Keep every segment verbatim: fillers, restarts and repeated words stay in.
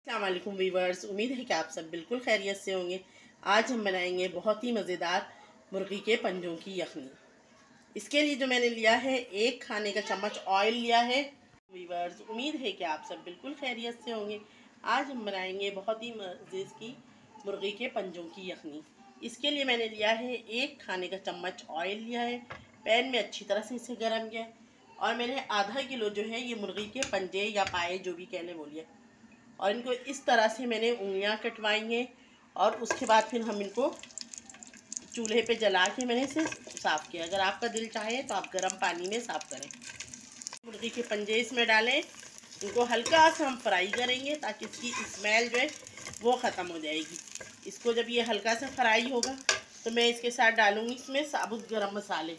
अस्सलाम वालेकुम वीवर्स, उम्मीद है कि आप सब बिल्कुल खैरियत से होंगे। आज हम बनाएंगे बहुत ही मज़ेदार मुर्गी के पंजों की यखनी। इसके लिए जो मैंने लिया है, एक खाने का चम्मच ऑयल लिया है। वीवर्स, उम्मीद है कि आप सब बिल्कुल खैरियत से होंगे। आज हम बनाएंगे बहुत ही मज़े की मुर्गी के पंजों की यखनी। इसके लिए मैंने लिया है एक खाने का चम्मच ऑयल लिया है। पैन में अच्छी तरह से इसे गर्म किया और मैंने आधा किलो जो है ये मुर्गी के पंजे या पाए जो भी कहने बोलिए, और इनको इस तरह से मैंने उंगलियां कटवाई हैं। और उसके बाद फिर हम इनको चूल्हे पे जला के मैंने इसे साफ़ किया। अगर आपका दिल चाहे तो आप गर्म पानी में साफ़ करें। मुर्गी के पंजे इसमें डालें, इनको हल्का सा हम फ्राई करेंगे ताकि इसकी स्मेल जो है वो ख़त्म हो जाएगी। इसको जब ये हल्का सा फ्राई होगा तो मैं इसके साथ डालूँगी इसमें साबुत गरम मसाले।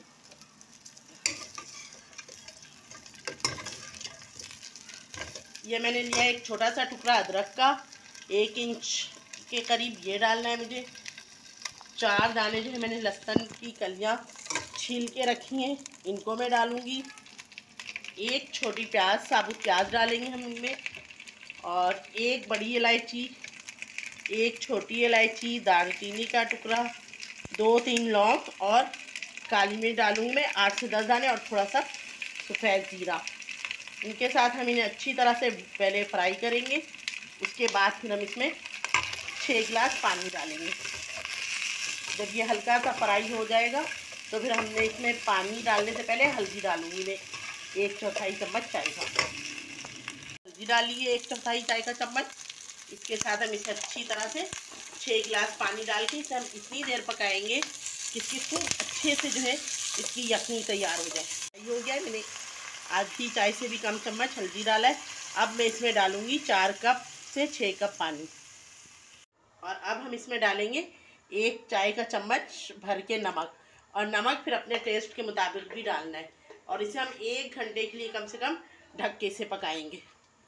ये मैंने लिया एक छोटा सा टुकड़ा अदरक का, एक इंच के करीब ये डालना है मुझे। चार दाने जो है मैंने लहसुन की कलियां छील के रखी हैं, इनको मैं डालूंगी। एक छोटी प्याज, साबुत प्याज डालेंगे हम इनमें, और एक बड़ी इलायची, एक छोटी इलायची, दालचीनी का टुकड़ा, दो तीन लौंग और काली मिर्च डालूंगी मैं आठ से दस दाने, और थोड़ा सा सफ़ेद जीरा। इनके साथ हम इन्हें अच्छी तरह से पहले फ्राई करेंगे। उसके बाद फिर हम इसमें छः गिलास पानी डालेंगे। जब ये हल्का सा फ्राई हो जाएगा तो फिर हमने इसमें पानी डालने से पहले हल्दी डालूंगी मैं एक चौथाई चम्मच चाय का। हल्दी डालिए एक चौथाई चाय का चम्मच। इसके साथ हम इसे अच्छी तरह से छः गिलास पानी डाल के इसे हम इतनी देर पकाएंगे कि इसकी खूब अच्छे से जो है इसकी यखनी तैयार हो जाए। ये हो गया, मैंने आधी चाय से भी कम चम्मच हल्दी डाला है। अब मैं इसमें डालूंगी चार कप से छः कप पानी, और अब हम इसमें डालेंगे एक चाय का चम्मच भर के नमक, और नमक फिर अपने टेस्ट के मुताबिक भी डालना है। और इसे हम एक घंटे के लिए कम से कम ढक के से पकाएंगे।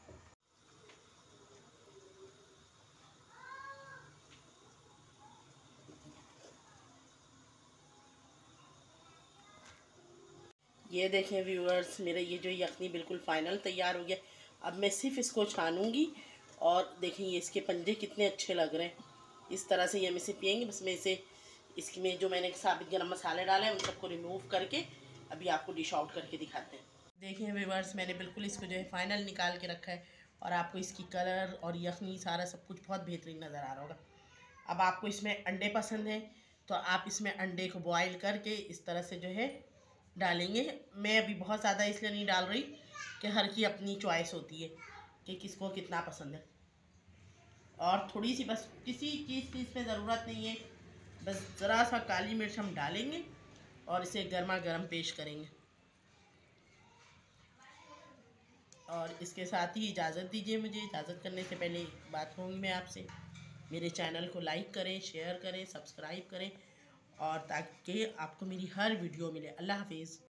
ये देखें व्यूअर्स, मेरा ये जो यखनी बिल्कुल फ़ाइनल तैयार हो गया। अब मैं सिर्फ इसको छानूंगी, और देखें ये इसके पंजे कितने अच्छे लग रहे हैं। इस तरह से ये हम इसे पियेंगे। बस मैं इसे इसमें जो मैंने साबित गरम मसाले डाले हैं उन सबको रिमूव करके अभी आपको डिश आउट करके दिखाते हैं। देखें व्यूअर्स, मैंने बिल्कुल इसको जो है फ़ाइनल निकाल के रखा है, और आपको इसकी कलर और यखनी सारा सब कुछ बहुत बेहतरीन नज़र आ रहा होगा। अब आपको इसमें अंडे पसंद हैं तो आप इसमें अंडे को बॉयल करके इस तरह से जो है डालेंगे। मैं अभी बहुत ज़्यादा इसलिए नहीं डाल रही कि हर की अपनी चॉइस होती है कि किसको कितना पसंद है। और थोड़ी सी, बस किसी चीज़ की इसमें ज़रूरत नहीं है, बस ज़रा सा काली मिर्च हम डालेंगे और इसे गर्मा गर्म पेश करेंगे। और इसके साथ ही इजाज़त दीजिए मुझे। इजाज़त करने से पहले एक बात कहूँगी मैं आपसे, मेरे चैनल को लाइक करें, शेयर करें, सब्सक्राइब करें, और ताकि आपको मेरी हर वीडियो मिले। अल्लाह हाफिज़।